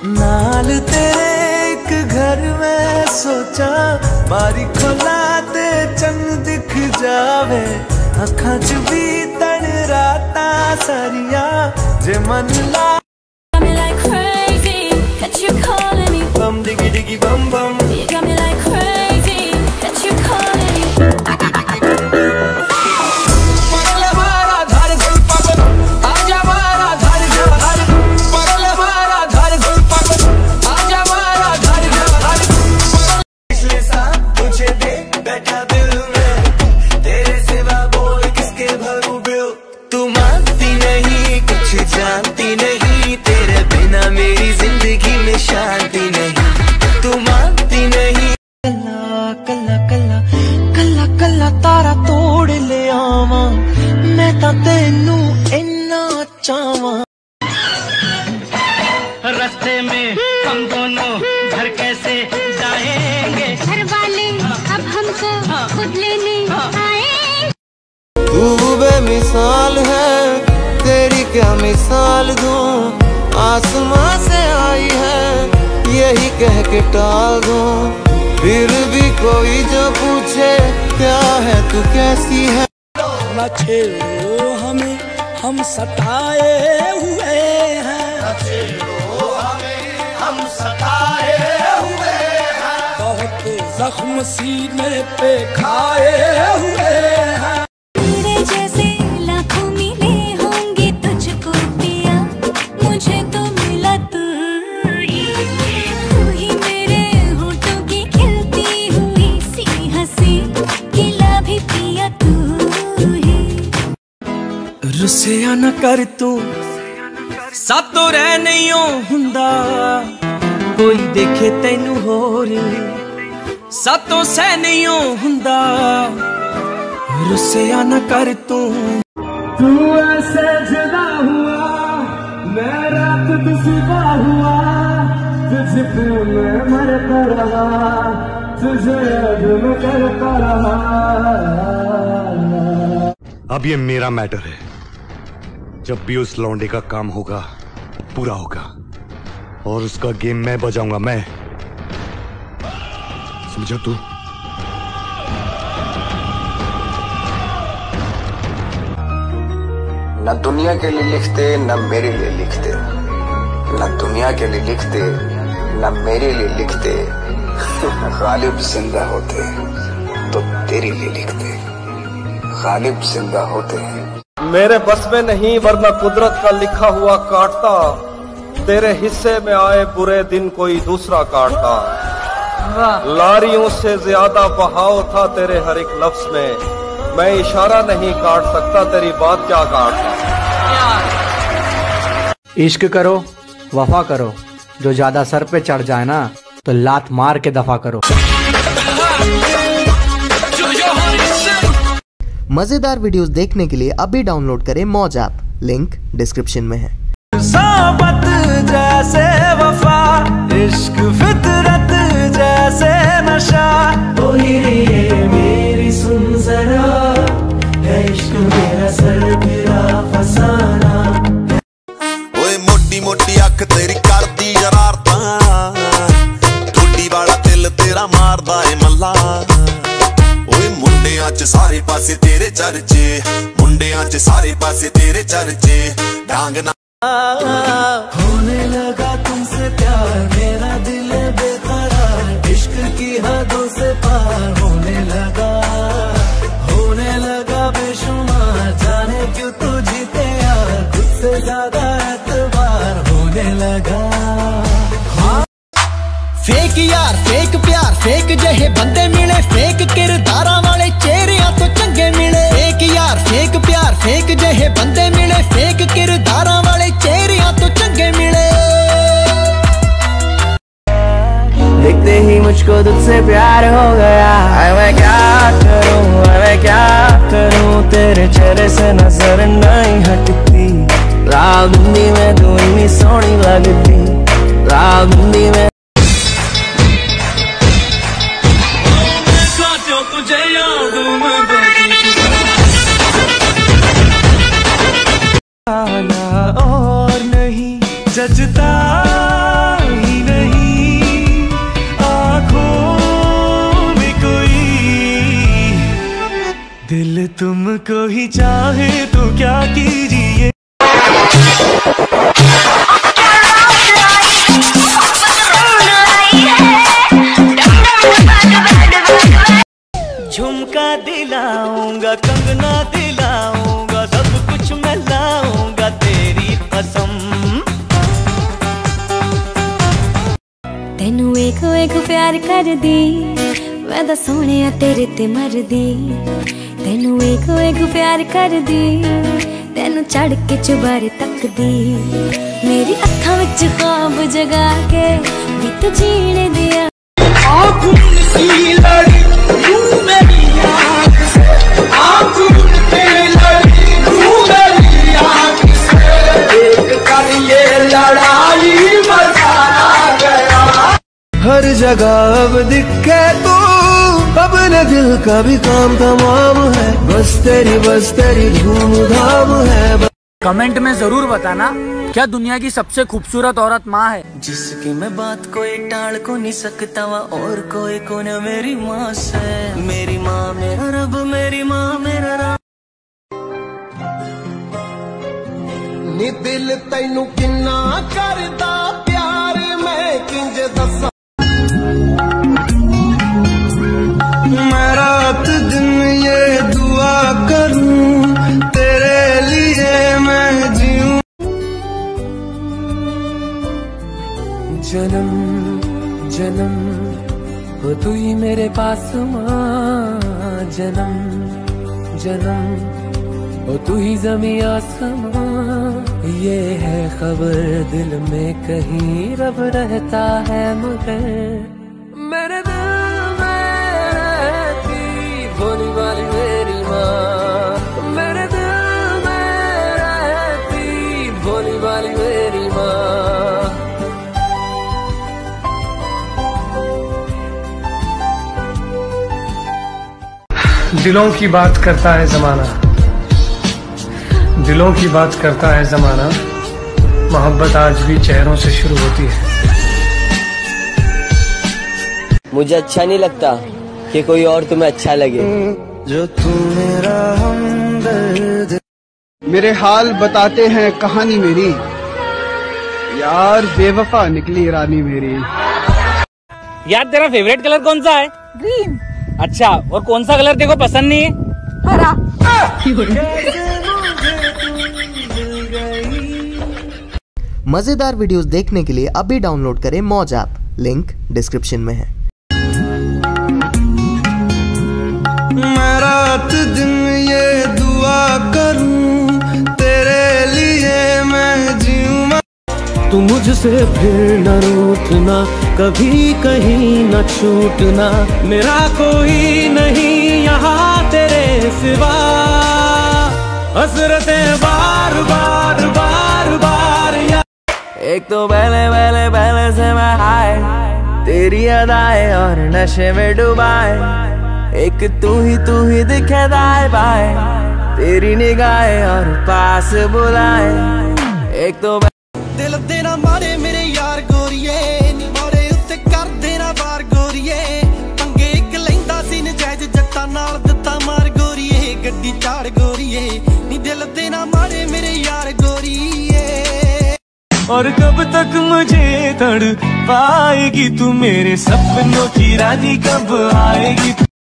नाल तेरे एक घर में सोचा बारी खोला ते चंद दिख जावे अखां च भी तन राता सारिया जे मन ला bum diggy diggy bum bum. You got me like crazy that you calling me. Parle mara dhar gul pag, aaja mara dhar dhar. Parle mara dhar gul pag, aaja mara dhar dhar. पिछले साल तुझे देख बैठा दिल में, तेरे सिवा बोल किसके भरूं बिल. तू मानती नहीं कुछ जानती नहीं, तेरे बिना मेरी जिंदगी में शांति नहीं. कल्ला तारा तोड़ ले आवा मैं ता तेनू इन्ना चावा. रास्ते में हम दोनों घर कैसे जाएंगे, घर वाले अब हमको खुद लेने आए. तू बेमिसाल है तेरी क्या मिसाल दूं, आसमां से आई है यही कह के टाल दूं. फिर भी कोई जो पूछे क्या है तू कैसी है. न छेड़ो हमें हम सताए हुए हैं, न छेड़ो हमें हम सताए हुए हैं. बहुत जख्म सीने पे खाए हुए हैं. तेरे जैसे लाखों मिले होंगे तुझको पिया, मुझे तो मिला तू ही. रुसिया न कर तू सातों रह नहीं हुंदा, कोई देखे तेनू होर सातों सह नहीं हुंदा. रुसिया न कर तू ऐसे जुदा हुआ मैं रात दुश्मन हुआ, तुझे मैं मरता रहा तुझे याद में करता रहा. अब ये मेरा मैटर है, जब भी उस लौंडे का काम होगा पूरा होगा और उसका गेम मैं बजाऊंगा. मैं समझा तू. न दुनिया के लिए लिखते न मेरे लिए लिखते, न दुनिया के लिए लिखते न मेरे लिए लिखते. गालिब जिंदा होते तो तेरे लिए लिखते, गालिब जिंदा होते हैं. मेरे बस में नहीं वरना कुदरत का लिखा हुआ काटता, तेरे हिस्से में आए बुरे दिन कोई दूसरा काटता. लारियों से ज्यादा बहाव था तेरे हर एक लफ्ज में, मैं इशारा नहीं काट सकता तेरी बात क्या काटता. इश्क करो वफा करो, जो ज्यादा सर पे चढ़ जाए ना तो लात मार के दफा करो. मजेदार वीडियोस देखने के लिए अभी डाउनलोड करें मौज ऐप, लिंक डिस्क्रिप्शन में है. सोबत जैसे वफा, इश्क फितरत जैसे नशा, ओ ये मेरी सुन जरा, है इश्क मेरा सरफिरा फसाना. ओए मोटी मोटी अख तेरी करदी शरारतां, ठुड्डी वाला दिल तेरा मारदा है मल्ला. मुंडियां च सारे पासे तेरे चर्चे, मुंडियां च सारे पासे तेरे चर्चे. डांग ना होने लगा तुमसे प्यार, मेरा दिल बेकरार, इश्क की हदों से पार होने लगा बेशुमार. जाने क्यों तू जीते यार, खुद से ज्यादा एतबार होने लगा. फेक यार फेक प्यार फेक जहे बंदे मिले, फेक किरदारा वाले चेहरिया तो चंगे मिले. फेक यार फेक प्यार फेक जहे बंदे मिले, फेक किरदारा वाले चेहरिया तो चंगे मिले. देखते ही मुझको तुझसे प्यार हो गया, मैं क्या करूं तेरे चेहरे से नजर नहीं हटती. रात बंदी में तू इतनी सोहनी लगती, रात बंदी में तुझे याद और नहीं जजता तुमको ही चाहे तो क्या कीजिए। झुमका दिलाऊंगा, कंगना दिलाऊंगा, सब कुछ मैं लाऊंगा तेरी कसम। तेनू एक एक प्यार कर दी, मैं तो सोने तेरे ते मर दी। तेनू एक एक प्यार कर दी, तेनू चढ़ के चुबारे तक दी। मेरी अखां विच ख्वाब जगा के भी तू जीने दिया। हर जगह अब दिखे तू, अपने दिल का भी काम तमाम है। बस तेरी धूम धाम है। कमेंट में जरूर बताना क्या दुनिया की सबसे खूबसूरत औरत माँ है। जिसकी मैं बात कोई टाल को नहीं सकता वा, और कोई को न मेरी माँ से। मेरी माँ मेरा रब, मेरी माँ मेरा रब। नी दिल तैनू किन्ना करदा प्यार, मैं किंज दसा। मैं रात दिन ये दुआ करूं, तेरे लिए मैं जीऊं। जन्म जन्म हो तू ही मेरे पास माँ। जन्म जन्म हो तू ही ज़मीं आसमां। ये है खबर दिल में कहीं रब रहता है, मगर मेरे दिल में रहती भोली वाली मेरी माँ। मेरे दिल में रहती भोली वाली मेरी माँ। दिलों की बात करता है जमाना, दिलों की बात करता है जमाना। मोहब्बत आज भी चेहरों से शुरू होती है। मुझे अच्छा नहीं लगता कि कोई और तुम्हें अच्छा लगे। जो तू मेरा हमदर्द। मेरे हाल बताते हैं कहानी मेरी, यार बेवफा निकली रानी मेरी। यार तेरा फेवरेट कलर कौन सा है? ग्रीन। अच्छा, और कौन सा कलर तेरे को पसंद नहीं है? हरा। मजेदार वीडियोस देखने के लिए अभी डाउनलोड करें मौज ऐप, लिंक डिस्क्रिप्शन में है। मैं रात दिन ये दुआ करूं, तेरे लिए मैं जीऊं। तू मुझसे फिर न रूठना, कभी कहीं न छूटना। मेरा कोई नहीं यहाँ तेरे सिवा। हसरतें बार बार बार बार या। एक तो पहले से मैं हाय, तेरी अदाएं और नशे में डुबाए। एक तू ही दिखे दाएं बाएं, तेरी निगाहें और पास बुलाए। एक तो दिल देना मारे मेरे यार गोरिए, मारे उत्ते कर देना बार गोरिए। पंगे एक लैंदा सी नजायज जट्टा नाल दिता मार गोरिए। गड्डी चाड़ गोरिए, नी दिल देना मारे मेरे यार गोरिए। और कब तक मुझे तड़ पाएगी तू, मेरे सपनों की रानी कब आएगी।